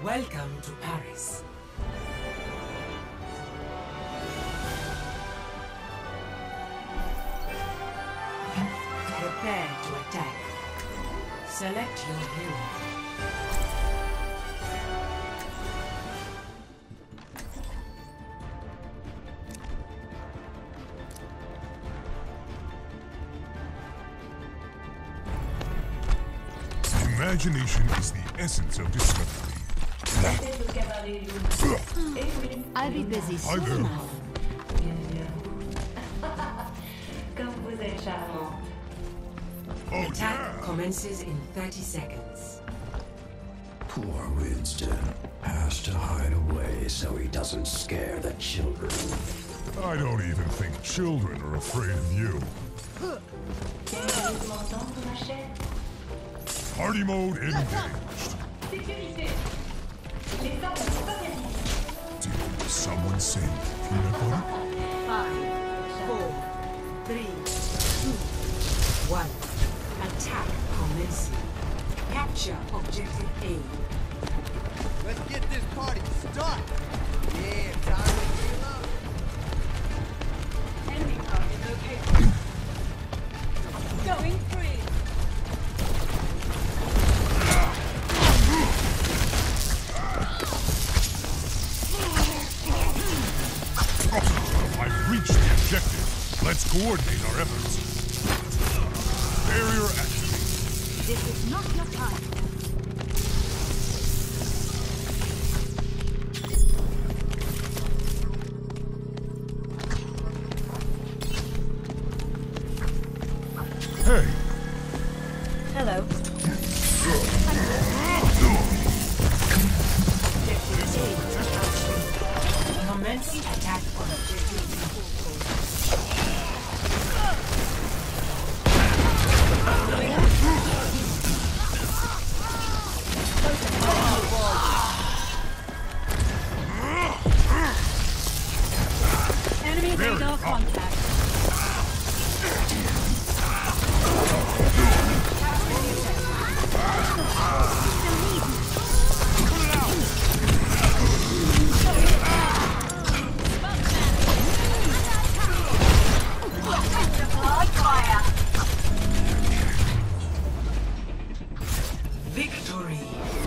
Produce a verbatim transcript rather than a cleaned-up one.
Welcome to Paris. Prepare to attack. Select your hero. Imagination is the essence of discovery. I'll be busy Hi soon there. enough. Comme vous êtes charmante. Oh Attack yeah! commences in thirty seconds. Poor Winston has to hide away so he doesn't scare the children. I don't even think children are afraid of you. Party mode engaged. Sécurité. Les armes sont pas permises. Did someone say peanut butter? Five, four, three, two, one. Attack commencing. Capture objective A. Let's get this party started. Yeah, time to reload. Enemy target located. Going free. I've reached the objective. Let's coordinate our efforts. Barrier activated. This is not your time. Hey! Hello. Commence attack on objective B. Enemy Very radar up. contact. Victory!